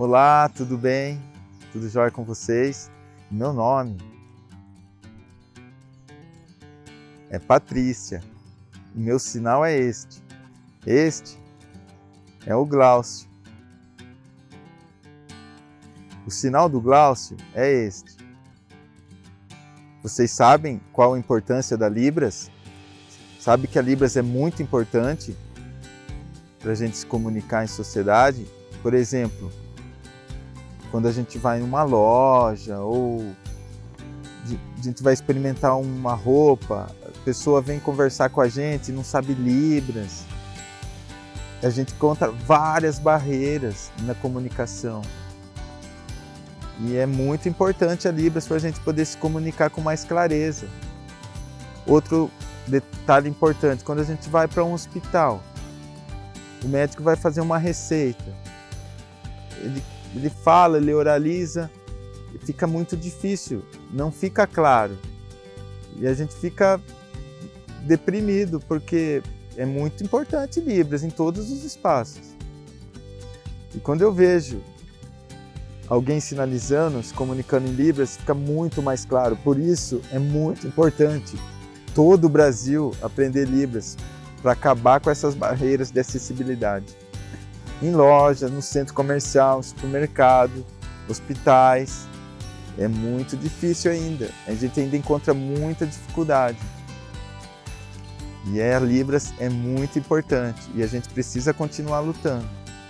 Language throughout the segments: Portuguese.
Olá, tudo bem? Tudo jóia com vocês? Meu nome é Patrícia. O meu sinal é este. Este é o Glaucio. O sinal do Glaucio é este. Vocês sabem qual a importância da Libras? Sabe que a Libras é muito importante para a gente se comunicar em sociedade? Por exemplo, quando a gente vai em uma loja ou a gente vai experimentar uma roupa, a pessoa vem conversar com a gente e não sabe Libras. A gente encontra várias barreiras na comunicação. E é muito importante a Libras para a gente poder se comunicar com mais clareza. Outro detalhe importante, quando a gente vai para um hospital, o médico vai fazer uma receita. Ele fala, ele oraliza, fica muito difícil, não fica claro. E a gente fica deprimido, porque é muito importante Libras em todos os espaços. E quando eu vejo alguém sinalizando, se comunicando em Libras, fica muito mais claro. Por isso é muito importante todo o Brasil aprender Libras, para acabar com essas barreiras de acessibilidade. Em loja, no centro comercial, supermercado, hospitais, é muito difícil ainda. A gente ainda encontra muita dificuldade. E a Libras é muito importante e a gente precisa continuar lutando.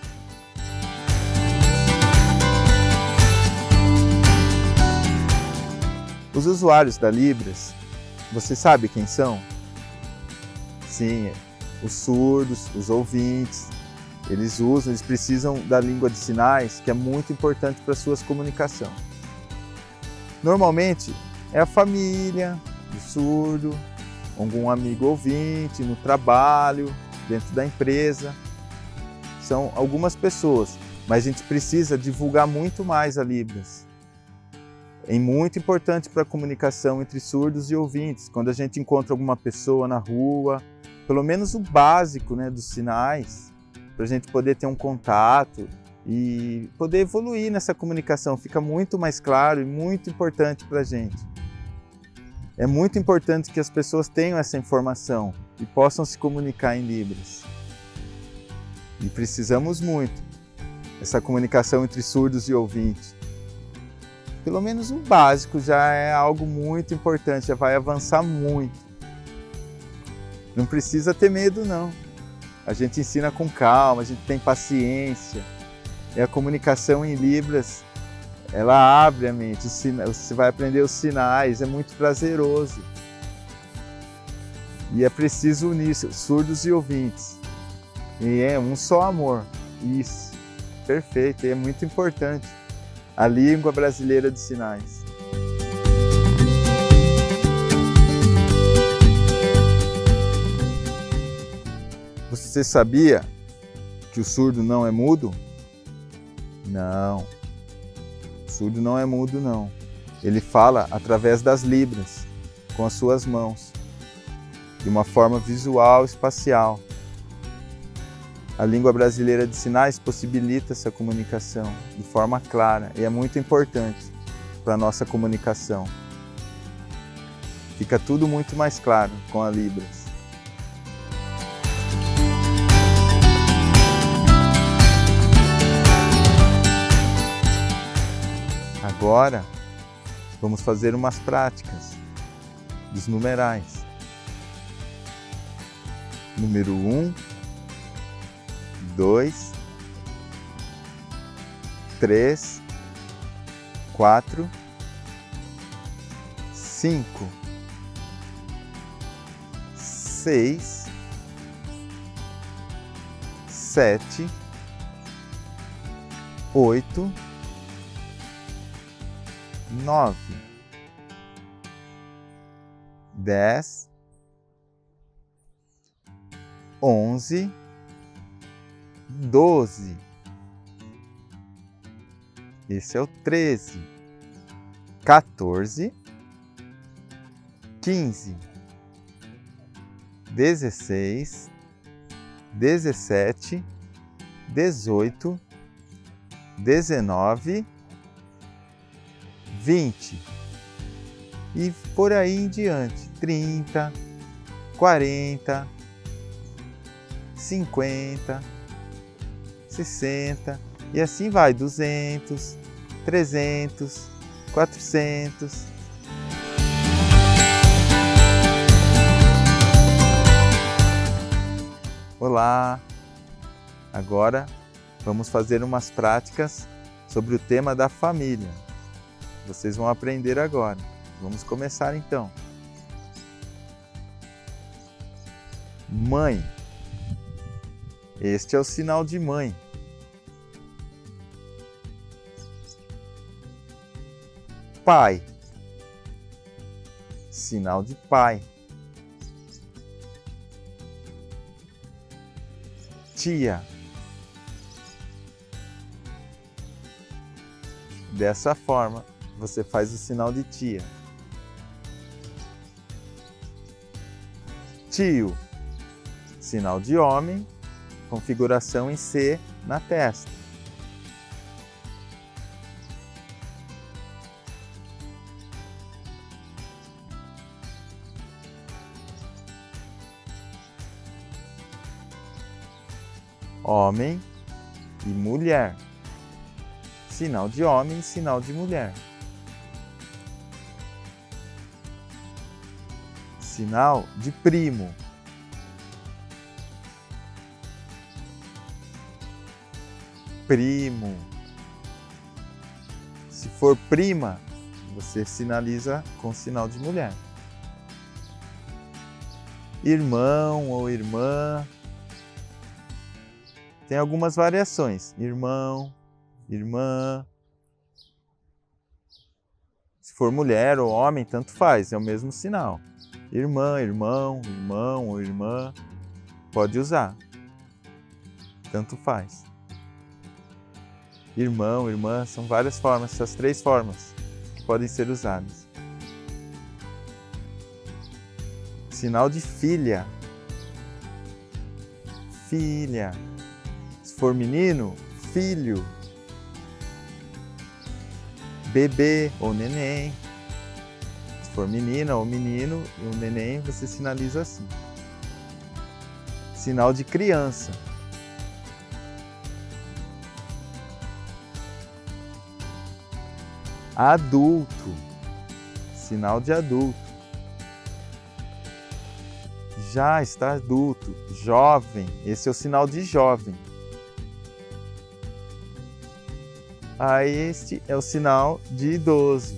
Os usuários da Libras, você sabe quem são? Sim, os surdos, os ouvintes. Eles precisam da língua de sinais, que é muito importante para a sua comunicação. Normalmente é a família, o surdo, algum amigo ouvinte, no trabalho, dentro da empresa. São algumas pessoas, mas a gente precisa divulgar muito mais a Libras. É muito importante para a comunicação entre surdos e ouvintes. Quando a gente encontra alguma pessoa na rua, pelo menos o básico, né, dos sinais, para a gente poder ter um contato e poder evoluir nessa comunicação. Fica muito mais claro e muito importante para a gente. É muito importante que as pessoas tenham essa informação e possam se comunicar em Libras. E precisamos muito dessa comunicação entre surdos e ouvintes. Pelo menos o básico já é algo muito importante, já vai avançar muito. Não precisa ter medo, não. A gente ensina com calma, a gente tem paciência. E a comunicação em Libras, ela abre a mente, você vai aprender os sinais, é muito prazeroso. E é preciso unir surdos e ouvintes. E é um só amor. Isso, perfeito, e é muito importante. A língua brasileira de sinais. Você sabia que o surdo não é mudo? Não, o surdo não é mudo, não. Ele fala através das Libras, com as suas mãos, de uma forma visual, espacial. A língua brasileira de sinais possibilita essa comunicação de forma clara e é muito importante para a nossa comunicação. Fica tudo muito mais claro com a Libras. Agora, vamos fazer umas práticas dos numerais. Número 1, 2, 3, 4, 5, 6, 7, 8, 9, 10, 11, 12. Esse é o 13. 14, 15, 16, 17, 18, 19, 20 e por aí em diante, 30, 40, 50, 60 e assim vai, 200, 300, 400. Olá! Agora vamos fazer umas práticas sobre o tema da família. Vocês vão aprender agora. Vamos começar então. Mãe. Este é o sinal de mãe. Pai. Sinal de pai. Tia. Dessa forma, você faz o sinal de tia. Tio. Sinal de homem, configuração em C na testa. Homem e mulher. Sinal de homem e sinal de mulher. Sinal de primo. Primo. Se for prima, você sinaliza com sinal de mulher. Irmão ou irmã. Tem algumas variações. Irmão, irmã. Se for mulher ou homem, tanto faz, é o mesmo sinal. Irmã, irmão, irmão ou irmã. Pode usar. Tanto faz. Irmão, irmã, são várias formas, essas 3 formas que podem ser usadas. Sinal de filha. Filha. Se for menino, filho. Bebê ou neném. Se for menina ou menino e um neném, você sinaliza assim. Sinal de criança. Adulto. Sinal de adulto. Já está adulto. Jovem. Esse é o sinal de jovem. Este é o sinal de idoso.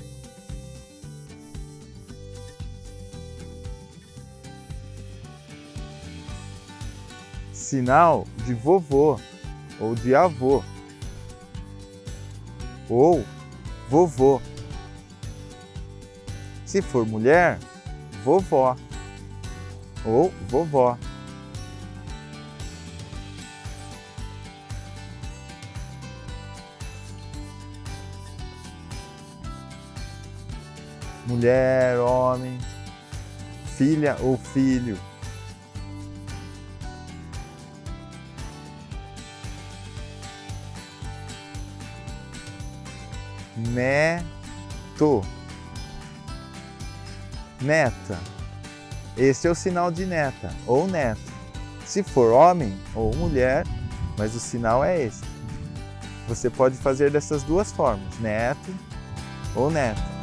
Sinal de vovô ou de avô. Ou vovô. Se for mulher, vovó ou vovó. Mulher, homem, filha ou filho. Neto. Neta. Este é o sinal de neta ou neto. Se for homem ou mulher, mas o sinal é esse. Você pode fazer dessas 2 formas, neto ou neta.